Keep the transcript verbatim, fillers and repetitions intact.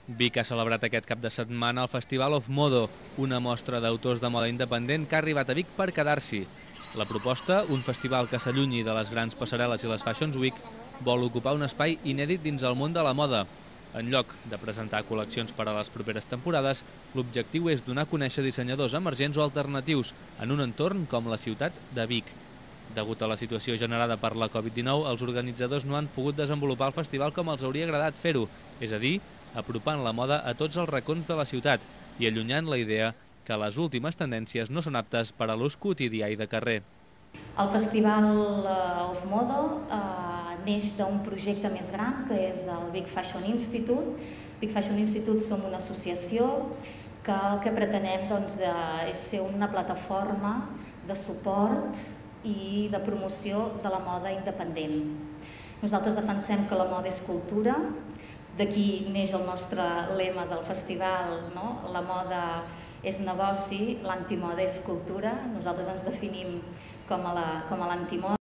Vic ha celebrat aquest cap de setmana el Festival of Modo, una mostra d'autors de moda independent que ha arribat a Vic per quedar-s'hi. La proposta, un festival que s'allunyi de les grans passarel·les i les Fashion Week, vol ocupar un espai inèdit dins el món de la moda. En lloc de presentar col·leccions per a les properes temporades, l'objectiu és donar a conèixer dissenyadors emergents o alternatius en un entorn com la ciutat de Vic. Degut a la situació generada per la Covid dinou, els organitzadors no han pogut desenvolupar el festival com els hauria agradat fer-ho, és a dir, apropant la moda a tots els racons de la ciutat i allunyant la idea que les últimes tendències no són aptes per a l'ús quotidià i de carrer. El Festival of Modo eh, neix d'un projecte més gran, que és el Vic Fashion Institute. Vic Fashion Institute som una associació que el que pretenem doncs, eh, és ser una plataforma de suport i de promoció de la moda independent. Nosaltres defensem que la moda és cultura, d'aquí neix el nostre lema del festival, no? La moda és negoci, l'antimoda és cultura. Nosaltres ens definim com a l'antimoda.